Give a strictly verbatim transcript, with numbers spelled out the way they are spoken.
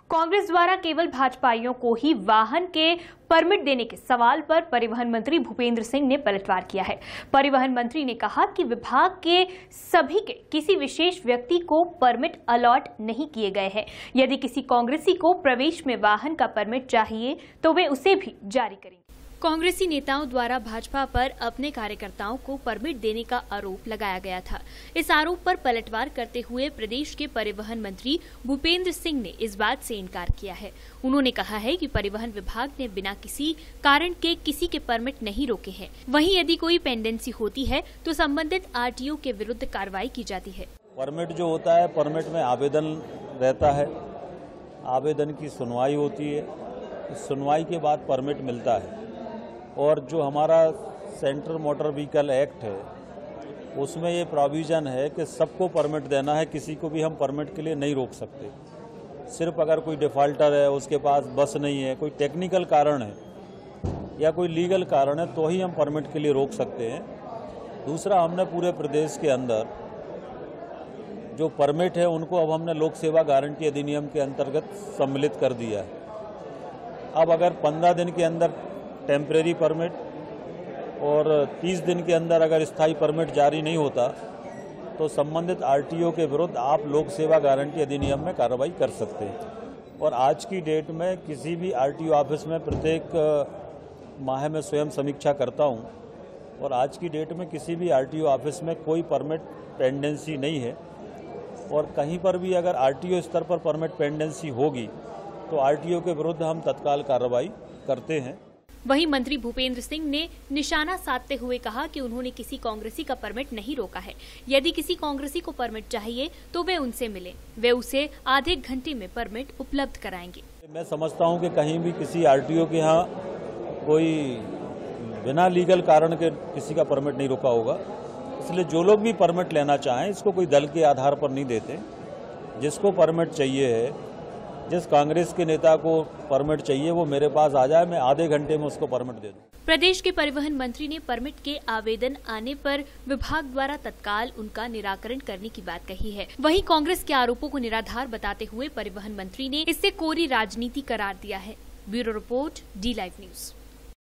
कांग्रेस द्वारा केवल भाजपाइयों को ही वाहन के परमिट देने के सवाल पर परिवहन मंत्री भूपेंद्र सिंह ने पलटवार किया है। परिवहन मंत्री ने कहा कि विभाग के सभी के किसी विशेष व्यक्ति को परमिट अलॉट नहीं किए गए हैं। यदि किसी कांग्रेसी को प्रवेश में वाहन का परमिट चाहिए तो वे उसे भी जारी करेंगे। कांग्रेसी नेताओं द्वारा भाजपा पर अपने कार्यकर्ताओं को परमिट देने का आरोप लगाया गया था। इस आरोप पर पलटवार करते हुए प्रदेश के परिवहन मंत्री भूपेंद्र सिंह ने इस बात से इनकार किया है। उन्होंने कहा है कि परिवहन विभाग ने बिना किसी कारण के किसी के परमिट नहीं रोके हैं। वहीं यदि कोई पेंडेंसी होती है तो संबंधित आरटीओ के विरुद्ध कार्रवाई की जाती है। परमिट जो होता है, परमिट में आवेदन रहता है, आवेदन की सुनवाई होती है, सुनवाई के बाद परमिट मिलता है। और जो हमारा सेंट्रल मोटर व्हीकल एक्ट है उसमें ये प्रोविज़न है कि सबको परमिट देना है, किसी को भी हम परमिट के लिए नहीं रोक सकते। सिर्फ अगर कोई डिफ़ॉल्टर है, उसके पास बस नहीं है, कोई टेक्निकल कारण है या कोई लीगल कारण है तो ही हम परमिट के लिए रोक सकते हैं। दूसरा, हमने पूरे प्रदेश के अंदर जो परमिट है उनको अब हमने लोक सेवा गारंटी अधिनियम के अंतर्गत सम्मिलित कर दिया है। अब अगर पंद्रह दिन के अंदर टेम्परेरी परमिट और तीस दिन के अंदर अगर स्थायी परमिट जारी नहीं होता तो संबंधित आरटीओ के विरुद्ध आप लोक सेवा गारंटी अधिनियम में कार्रवाई कर सकते हैं। और आज की डेट में किसी भी आरटीओ ऑफिस में प्रत्येक माह में स्वयं समीक्षा करता हूं और आज की डेट में किसी भी आरटीओ ऑफिस में कोई परमिट पेंडेंसी नहीं है। और कहीं पर भी अगर आरटीओ स्तर पर परमिट पेंडेंसी होगी तो आरटीओ के विरुद्ध हम तत्काल कार्रवाई करते हैं। वहीं मंत्री भूपेंद्र सिंह ने निशाना साधते हुए कहा कि उन्होंने किसी कांग्रेसी का परमिट नहीं रोका है। यदि किसी कांग्रेसी को परमिट चाहिए तो वे उनसे मिलें, वे उसे आधे घंटे में परमिट उपलब्ध कराएंगे। मैं समझता हूं कि कहीं भी किसी आरटीओ के यहाँ कोई बिना लीगल कारण के किसी का परमिट नहीं रोका होगा। इसलिए जो लोग भी परमिट लेना चाहें इसको कोई दल के आधार पर नहीं देते। जिसको परमिट चाहिए है, जिस कांग्रेस के नेता को परमिट चाहिए वो मेरे पास आ जाए, मैं आधे घंटे में उसको परमिट दे दूं। प्रदेश के परिवहन मंत्री ने परमिट के आवेदन आने पर विभाग द्वारा तत्काल उनका निराकरण करने की बात कही है। वहीं कांग्रेस के आरोपों को निराधार बताते हुए परिवहन मंत्री ने इससे कोरी राजनीति करार दिया है। Bureau report, D live news.